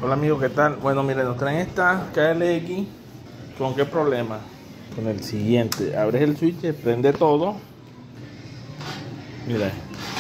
Hola amigos, ¿qué tal? Bueno, miren, nos traen esta KLX. ¿Con qué problema? Con el siguiente. Abres el switch, prende todo. Mira.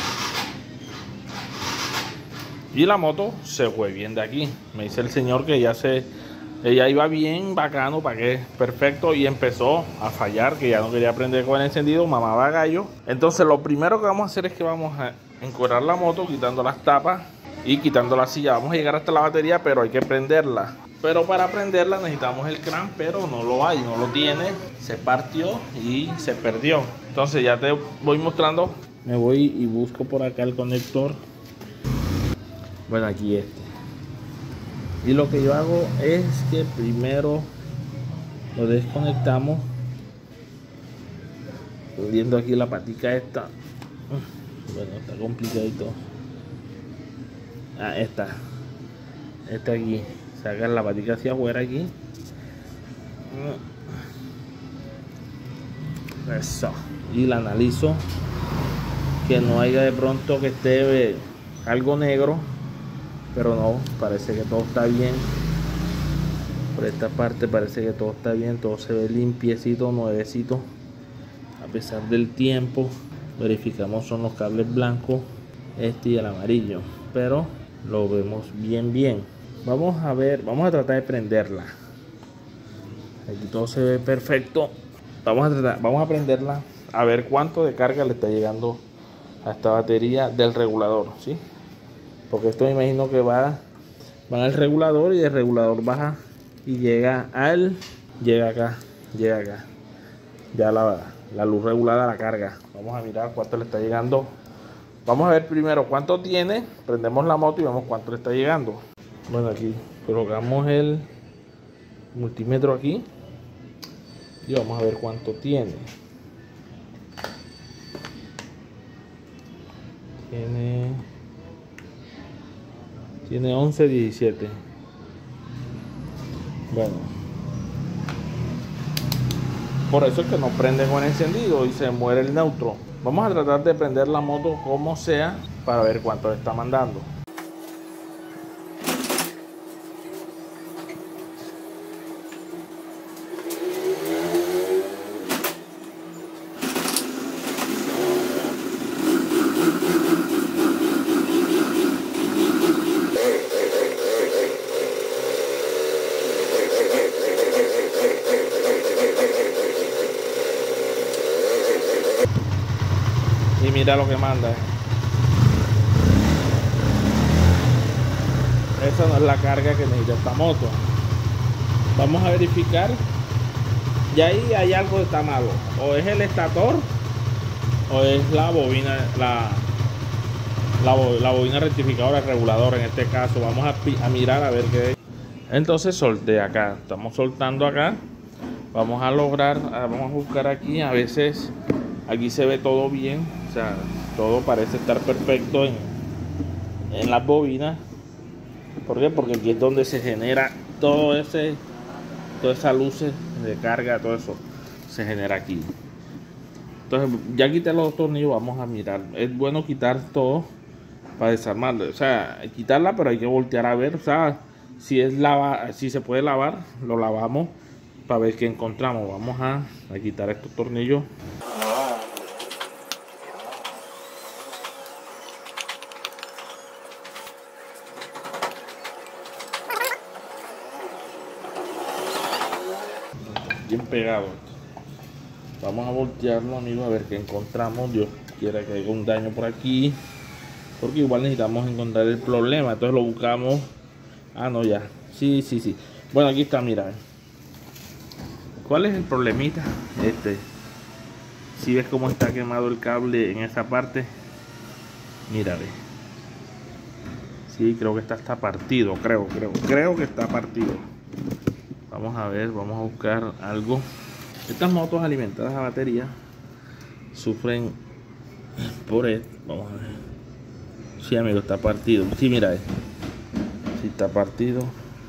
Y la moto se fue bien de aquí. Me dice el señor que ella iba bien, bacano, para que perfecto, y empezó a fallar, que ya no quería prender con el encendido, mamaba gallo. Entonces lo primero que vamos a hacer es que vamos a encuadrar la moto quitando las tapas y quitando la silla. Vamos a llegar hasta la batería, pero hay que prenderla. Pero para prenderla necesitamos el crank, pero no lo hay, no lo tiene. Se partió y se perdió. Entonces ya te voy mostrando. Me voy y busco por acá el conector. Bueno, aquí este. Y lo que yo hago es que primero lo desconectamos, poniendo aquí la patica esta. Bueno, está complicadito. Esta aquí, sacar la patica hacia afuera aquí. Eso. Y la analizo, que no haya de pronto que esté algo negro. Pero no, parece que todo está bien. Por esta parte parece que todo está bien. Todo se ve limpiecito, nuevecito. A pesar del tiempo. Verificamos son los cables blancos, este y el amarillo. Pero lo vemos bien. Vamos a ver, vamos a tratar de prenderla. Aquí todo se ve perfecto. Vamos a prenderla. A ver cuánto de carga le está llegando a esta batería del regulador, ¿sí? Porque esto me imagino que va al regulador, y el regulador baja y llega acá. Ya la luz regulada la carga. Vamos a mirar cuánto le está llegando. Vamos a ver primero cuánto tiene. Prendemos la moto y vemos cuánto le está llegando. Bueno, aquí colocamos el multímetro aquí y vamos a ver cuánto tiene. Tiene 11.17. Bueno, por eso es que no prende con encendido y se muere el neutro. Vamos a tratar de prender la moto como sea para ver cuánto le está mandando. Y mira lo que manda. Esa no es la carga que necesita esta moto. Vamos a verificar. Y ahí hay algo que está malo. O es el estator o es la bobina, la bobina rectificadora, el regulador en este caso. Vamos a mirar a ver qué es. Entonces solté acá. Estamos soltando acá. Vamos a buscar aquí. A veces aquí se ve todo bien. O sea, todo parece estar perfecto en las bobinas. ¿Por qué? Porque aquí es donde se genera todas esas luces de carga, todo eso se genera aquí. Entonces ya quité los tornillos, vamos a mirar. Es bueno quitar todo para desarmarlo. O sea, quitarla, pero hay que voltear a ver. O sea, si se puede lavar, lo lavamos para ver qué encontramos. Vamos a quitar estos tornillos. Bien pegado. Vamos a voltearlo, amigos, a ver qué encontramos. Dios quiera que haya un daño por aquí, porque igual necesitamos encontrar el problema. Entonces lo buscamos. No, ya. Sí. Bueno, aquí está, mira. ¿Cuál es el problemita? Si ves cómo está quemado el cable en esa parte. Mira, ve. Sí, creo que está partido. Creo que está partido. Vamos a ver, vamos a buscar algo. Estas motos alimentadas a batería sufren por esto. Vamos a ver. Sí, amigo, está partido. Sí, mira, sí está partido.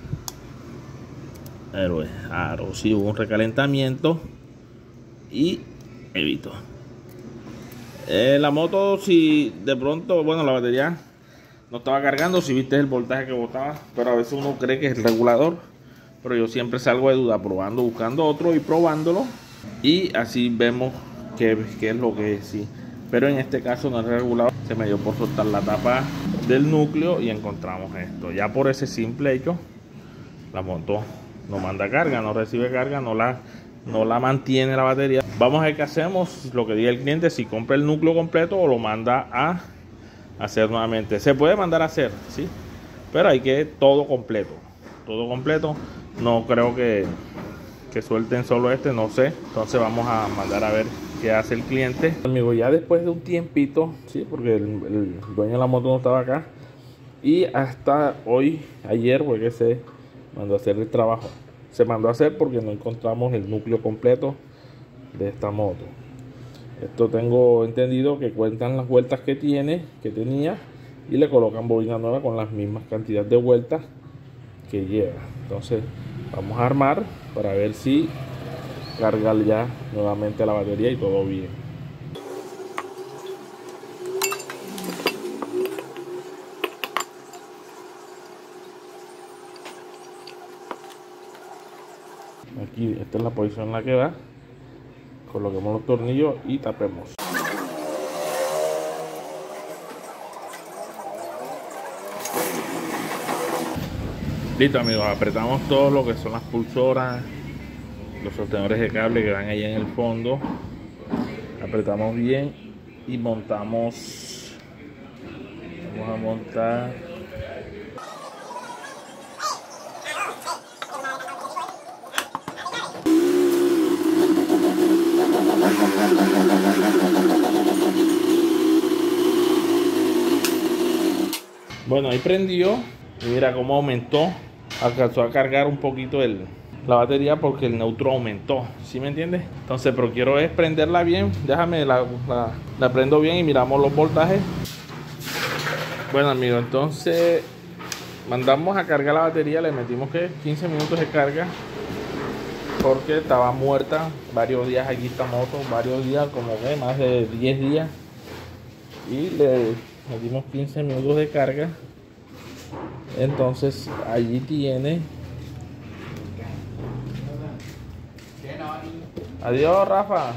Pero sí hubo un recalentamiento y evitó. La moto, si de pronto, bueno, la batería no estaba cargando. Si viste el voltaje que botaba, pero a veces uno cree que es el regulador, pero yo siempre salgo de duda probando, buscando otro y probándolo, y así vemos qué es lo que es, sí. Pero en este caso no es regulador, se me dio por soltar la tapa del núcleo y encontramos esto. Ya por ese simple hecho, la moto no manda carga, no recibe carga, no la mantiene la batería. Vamos a ver qué hacemos, lo que diga el cliente, si compra el núcleo completo o lo manda a hacer nuevamente. Se puede mandar a hacer, sí, pero hay que todo completo. No creo que suelten solo este, no sé. Entonces vamos a mandar a ver qué hace el cliente. Amigo, ya después de un tiempito, sí, porque el dueño de la moto no estaba acá, y hasta ayer fue que se mandó a hacer el trabajo. Se mandó a hacer porque no encontramos el núcleo completo de esta moto. Esto tengo entendido que cuentan las vueltas que tenía, y le colocan bobina nueva con las mismas cantidades de vueltas que lleva. Entonces vamos a armar para ver si carga ya nuevamente la batería y todo bien. Aquí esta es la posición en la que va. Coloquemos los tornillos y tapemos. Listo, amigos, apretamos todo lo que son las pulsoras, los sostenedores de cable que van allá en el fondo. Apretamos bien y montamos. Vamos a montar. Bueno, ahí prendió y mira cómo aumentó. Alcanzó a cargar un poquito la batería porque el neutro aumentó, ¿sí me entiendes? Entonces, pero quiero es prenderla bien. Déjame la prendo bien y miramos los voltajes. Bueno, amigos, entonces mandamos a cargar la batería. Le metimos que 15 minutos de carga porque estaba muerta varios días aquí esta moto, varios días, como que más de 10 días, y le metimos 15 minutos de carga. Entonces allí tiene. Adiós, Rafa.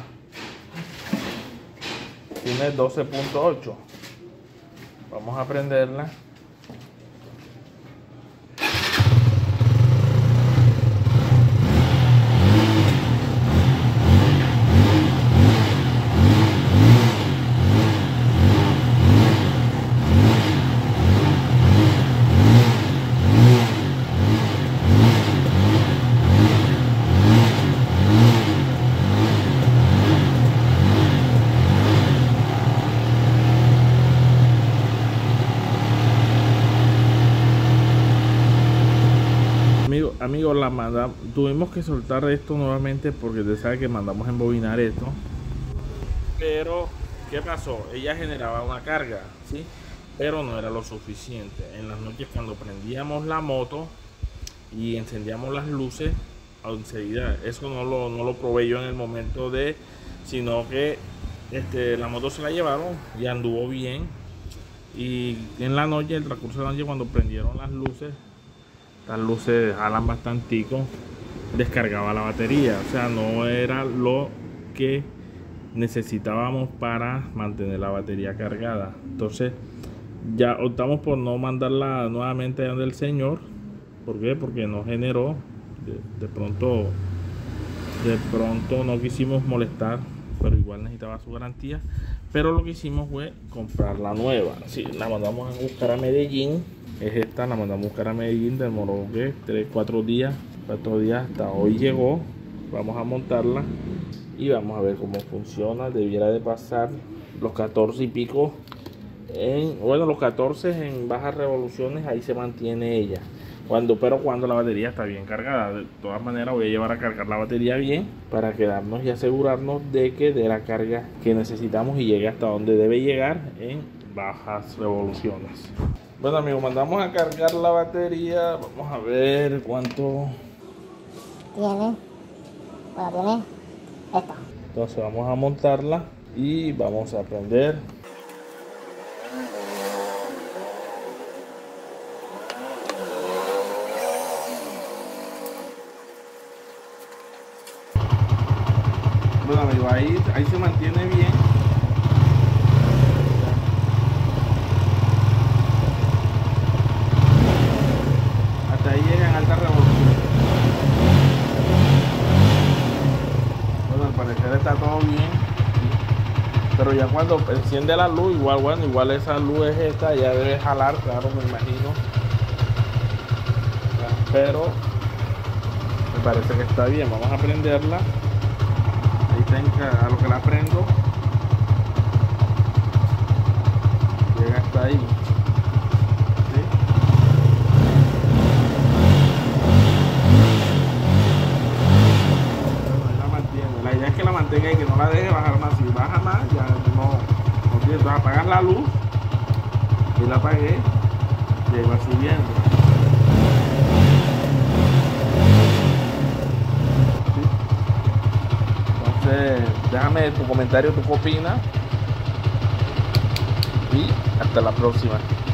Tiene 12.8. Vamos a prenderla. Amigos, tuvimos que soltar esto nuevamente porque usted sabe que mandamos a embobinar esto. Pero ¿qué pasó? Ella generaba una carga, ¿sí? Pero no era lo suficiente. En las noches, cuando prendíamos la moto y encendíamos las luces, enseguida, eso no lo probé yo en el momento sino que la moto se la llevaron y anduvo bien. Y en la noche, el transcurso de la noche, cuando prendieron las luces jalan bastantico, descargaba la batería. O sea, no era lo que necesitábamos para mantener la batería cargada. Entonces ya optamos por no mandarla nuevamente a donde el señor. ¿Por qué? Porque no generó. De pronto no quisimos molestar, pero igual necesitaba su garantía. Pero lo que hicimos fue comprar la nueva. Sí, la mandamos a buscar a Medellín. Es esta, la mandamos a buscar a Medellín. Demoró 4 días hasta hoy llegó. Vamos a montarla y vamos a ver cómo funciona. Debiera de pasar los 14 y pico los 14 en bajas revoluciones. Ahí se mantiene ella pero cuando la batería está bien cargada. De todas maneras, voy a llevar a cargar la batería bien para quedarnos y asegurarnos de que dé la carga que necesitamos y llegue hasta donde debe llegar en bajas revoluciones. Bueno, amigos, mandamos a cargar la batería. Vamos a ver cuánto tiene. Bueno, tiene esta. Entonces vamos a montarla y vamos a prender. Bueno amigo, ahí se mantiene bien. Hasta ahí llega en alta revolución. Bueno, al parecer está todo bien. Pero ya cuando enciende la luz, igual esa luz es esta, ya debe jalar, claro, me imagino. Pero me parece que está bien. Vamos a prenderla. Ahí está a lo que la prendo. Llega hasta ahí. ¿Sí? Bueno, ahí la mantiene. La idea es que la mantenga y que no la deje bajar más. Si baja más, ya no tiene. Entonces apagas la luz. Y la apagué. Y ahí va subiendo. Déjame tu comentario, tú qué opinas y hasta la próxima.